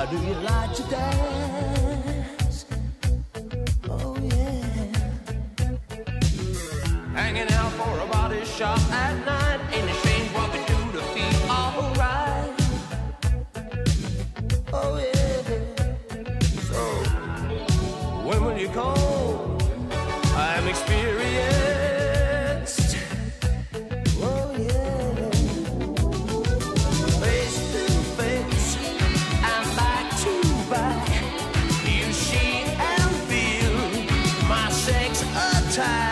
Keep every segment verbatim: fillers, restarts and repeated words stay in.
do you like to dance? Oh yeah. Hanging out for a body shop at night, ain't it strange what we do to feel alright? Oh yeah. So when will you call? I'm experienced. Oh yeah. Face to face and back to back, you see and feel my sex attack.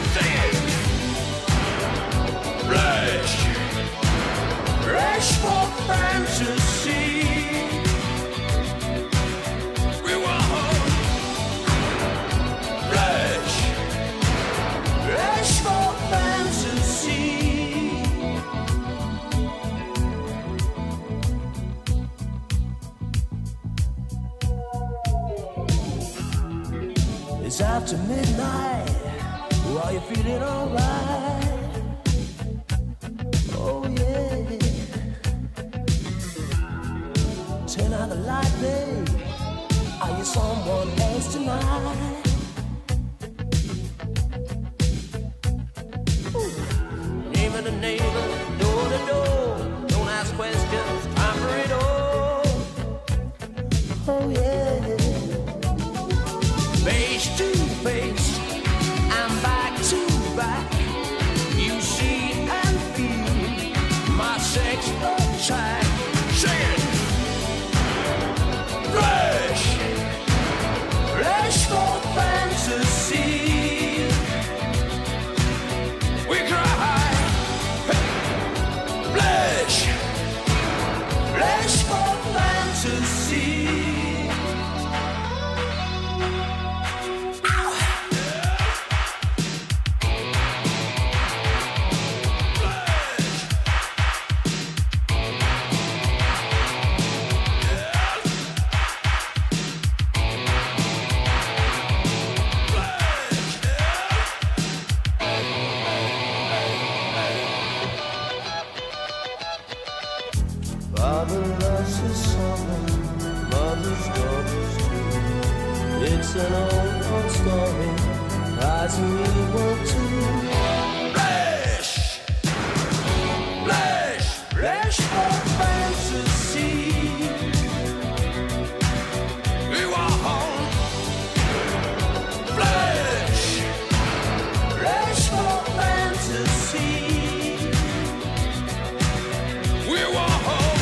Rush, rush for fantasy. We want rush, rush for fantasy. It's after midnight. Are you feeling alright? Oh yeah. Turn out the light, babe. Are you someone else tonight? Ooh. Neighbor to neighbor, door to door. Don't ask questions, time for it all. Oh yeah. Face to face and back to back, you see and feel my sex attack. Say it. Rush, rush for fantasy. We cry, blush, rush for fantasy. Father loves his son, mother's daughters too. It's an old, old story, eyes and evil too. Flesh, flesh, flesh for fantasy. We want home. Flesh, flesh for fantasy. We want home.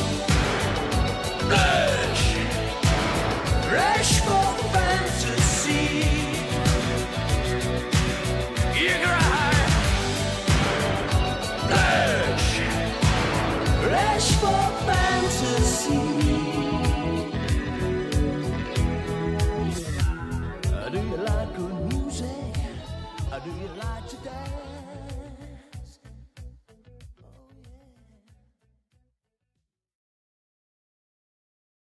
Rush, rush for fantasy. You cry, rush, rush for fantasy. Do you like good music? Do you like